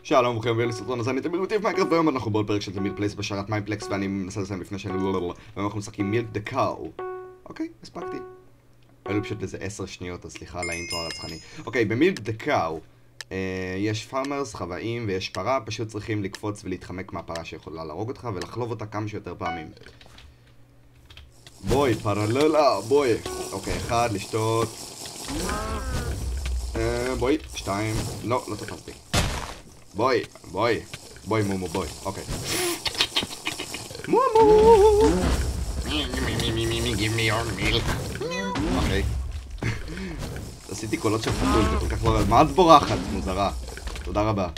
שלום, ברוכים הבאים לסרטון הזה, אני תמיר מטיף מיינקראפט, והיום אנחנו בעוד פרק של תמיר פלייס בשרת מיינפלקס, ואני מנסה לסיים לפני שאני והיום אנחנו משחקים מילק דה קאו. אוקיי, הספקתי. היו פשוט איזה 10 שניות, אז סליחה על האינטרו הרצחני. אוקיי, במילק דה קאו יש פארמרס, חוואים ויש פרה, פשוט צריכים לקפוץ ולהתחמק מהפרה שיכולה להרוג אותך ולחלוב אותה כמה שיותר פעמים. בואי, פרללה, בואי. אוקיי, 1, לשתות. בואי, 2, לא תפסתי. בואי מומו, בואי, אוקיי. מומו! give me your milk. אוקיי. עשיתי קולות של חתול, זה כל כך לא... מה את בורחת, מוזרה? תודה רבה.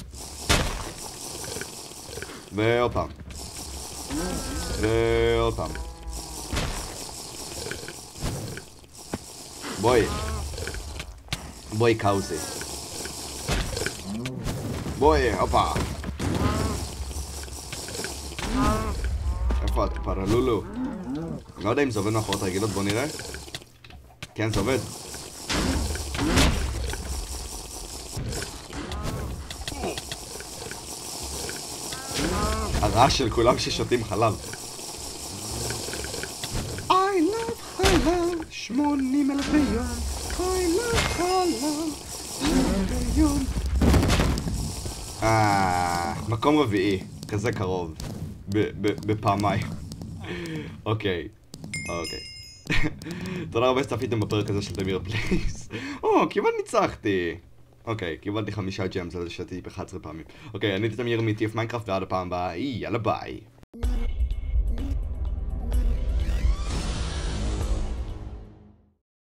ועוד פעם. בואי קאוזי. בואי, הופה. איפה את? פרלולו. אני לא יודע אם זה עובד מאחורות הרגילות, בוא נראה. כן, זה עובד. הרעש של כולם ששותים חלב. I love חלב, 80,000 ביום. I love חלב, 80,000 ביום. מקום רביעי, כזה קרוב, בפעמיים. אוקיי. תודה רבה שצפיתם בפרק הזה של תמיר פלייס. כמעט ניצחתי. אוקיי, קיבלתי 5 ג'מס על זה שתיתי ב-11 פעמים. אוקיי, אני תמיר מטיף מיינקראפט ועד הפעם הבאה, יאללה ביי.